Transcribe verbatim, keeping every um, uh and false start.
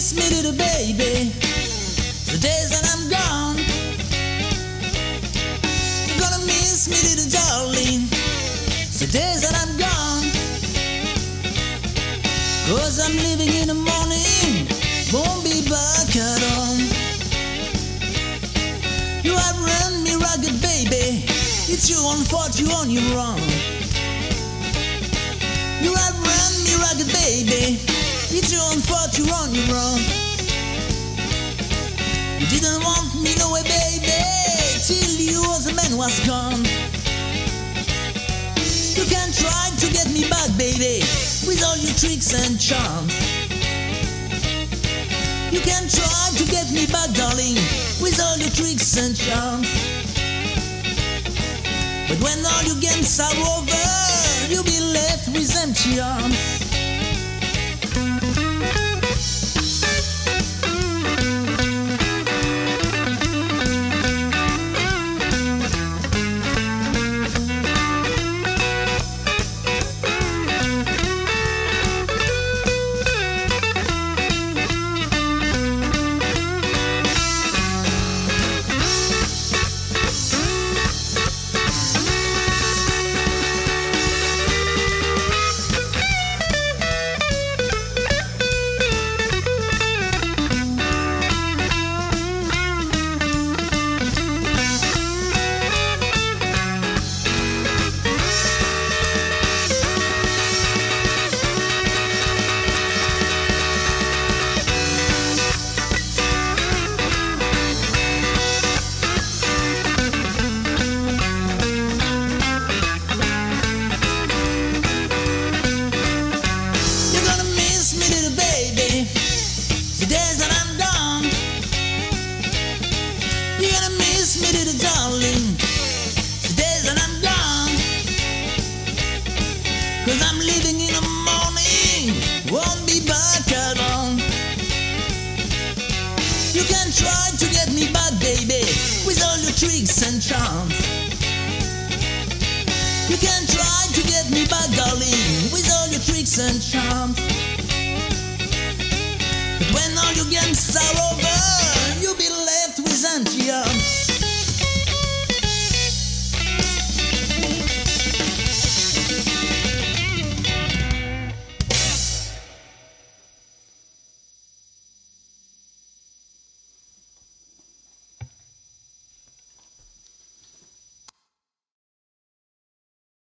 miss me, little baby, the days that I'm gone. You're gonna miss me, little darling, the days that I'm gone. Cause I'm leaving in the morning, won't be back at all. You have run me ragged, baby, it's your own fault, you're on your wrong. You have run me ragged, baby, it's your own fault, you're on your wrong. You didn't want me no way, baby, till you was the man was gone. You can try to get me back, baby, with all your tricks and charms. You can try to get me back, darling, with all your tricks and charms. But when all your games are over, you'll be left with empty arms. The days that I'm gone, you're gonna miss me, little darling, the days that I'm gone. Cause I'm leaving in the morning, won't be back at all. You can try to get me back, baby, with all your tricks and charms. You can try to get me back, darling, with all your tricks and charms. But when all your games are over,